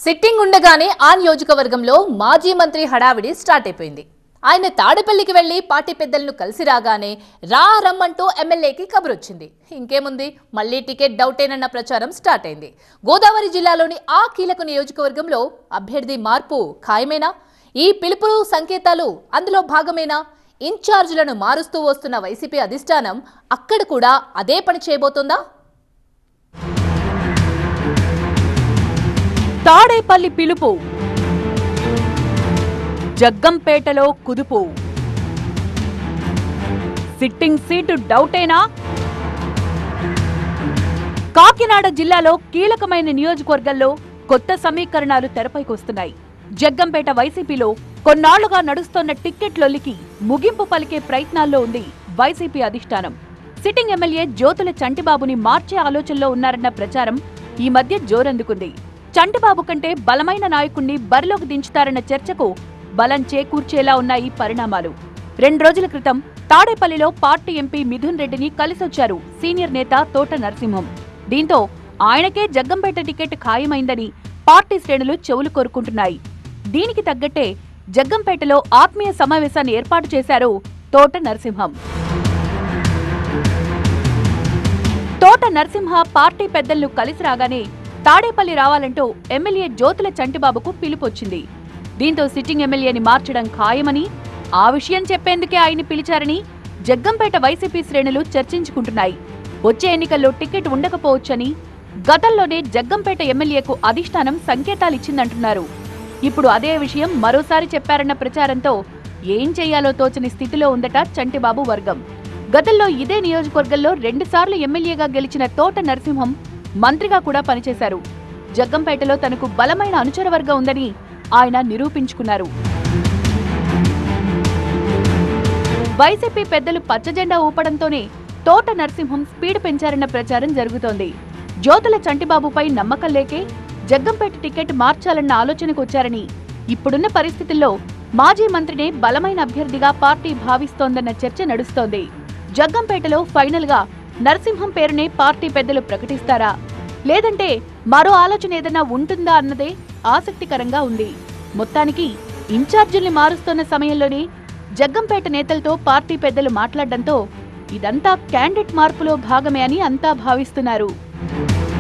Sitting ఉండగానే ఆ నియోజకవర్గంలో మాజీ మంత్రి హడావిడి స్టార్ట్ అయిపోయింది. ఆయన తాడేపల్లికి వెళ్లి పార్టీ పెద్దలను కలిసి రాగానే రమ్మంటూ ఎమ్మెల్యేకి కబురొచ్చింది. ఇంకేముంది, మళ్లీ టికెట్ డౌటేనన్న ప్రచారం స్టార్ట్ అయింది. గోదావరి జిల్లాలోని ఆ కీలక నియోజకవర్గంలో అభ్యర్థి మార్పు ఖాయమేనా? ఈ పిలుపు సంకేతాలు అందులో భాగమేనా? ఇన్ఛార్జీలను మారుస్తూ వస్తున్న వైసీపీ అధిష్టానం అక్కడ కూడా అదే పని చేయబోతోందా? తాడేపల్లి పిలుపు, జగ్గంపేటలో కుదుపు, సిట్టింగ్ సీటు డౌటేనా? కాకినాడ జిల్లాలో కీలకమైన నియోజకవర్గంలో కొత్త సమీకరణాలు తెరపైకొస్తున్నాయి. జగ్గంపేట వైసీపీలో కొన్నాళ్లుగా నడుస్తోన్న టిక్కెట్ లొల్లికి ముగింపు పలికే ప్రయత్నాల్లో ఉంది వైసీపీ అధిష్టానం. సిట్టింగ్ ఎమ్మెల్యే జ్యోతుల చంటిబాబుని మార్చే ఆలోచనలో ఉన్నారన్న ప్రచారం ఈ మధ్య జోరందుకుంది. చంటిబాబు కంటే బలమైన నాయకుణ్ణి బరిలోకి దించుతారన్న చర్చకు బలం చేకూర్చేలా ఉన్నాయి పరిణామాలు. 2 రోజుల క్రితం తాడేపల్లిలో పార్టీ ఎంపీ మిథున్ రెడ్డిని కలిసొచ్చారు సీనియర్ నేత తోట నరసింహం. దీంతో ఆయనకే జగ్గంపేట టికెట్ ఖాయమైందని పార్టీ శ్రేణులు చెవులు కోరుకుంటున్నాయి. దీనికి తగ్గట్టే జగ్గంపేటలో ఆత్మీయ సమావేశాన్ని ఏర్పాటు చేశారు తోట నరసింహం. తోట నరసింహ పార్టీ పెద్దలను కలిసి రాగానే తాడేపల్లి రావాలంటూ ఎమ్మెల్యే జ్యోతుల చంటిబాబుకు పిలుపొచ్చింది. దీంతో సిట్టింగ్ ఎమ్మెల్యేని మార్చడం ఖాయమని, ఆ విషయం చెప్పేందుకే ఆయన్ని పిలిచారని జగ్గంపేట వైసీపీ శ్రేణులు చర్చించుకుంటున్నాయి. వచ్చే ఎన్నికల్లో టికెట్ ఉండకపోవచ్చని గతంలోనే జగ్గంపేట ఎమ్మెల్యేకు అధిష్టానం సంకేతాలిచ్చిందంటున్నారు. ఇప్పుడు అదే విషయం మరోసారి చెప్పారన్న ప్రచారంతో ఏం చెయ్యాలో తోచని స్థితిలో ఉందట చంటిబాబు వర్గం. గతంలో ఇదే నియోజకవర్గంలో 2 సార్లు ఎమ్మెల్యేగా గెలిచిన తోట నరసింహం మంత్రిగా కూడా పనిచేశారు. జగ్గంపేటలో తనకు బలమైన అనుచర వర్గం ఉందని ఆయన నిరూపించుకున్నారు. వైసీపీ పెద్దలు పచ్చజెండా ఊపడంతోనే తోట నరసింహం స్పీడ్ పెంచారన్న ప్రచారం జరుగుతోంది. జ్యోతుల చంటిబాబుపై నమ్మకం లేకే జగ్గంపేట టికెట్ మార్చాలన్న ఆలోచనకు వచ్చారని, ఇప్పుడున్న పరిస్థితుల్లో మాజీ మంత్రినే బలమైన అభ్యర్థిగా పార్టీ భావిస్తోందన్న చర్చ నడుస్తోంది. జగ్గంపేటలో ఫైనల్ గా నరసింహం పేరునే పార్టీ పెద్దలు ప్రకటిస్తారా, లేదంటే మరో ఆలోచన ఏదైనా ఉంటుందా అన్నదే ఆసక్తికరంగా ఉంది. మొత్తానికి ఇన్ఛార్జీల్ని మారుస్తున్న సమయంలోనే జగ్గంపేట నేతలతో పార్టీ పెద్దలు మాట్లాడడంతో ఇదంతా క్యాండిడేట్ మార్పులో భాగమే అని అంతా భావిస్తున్నారు.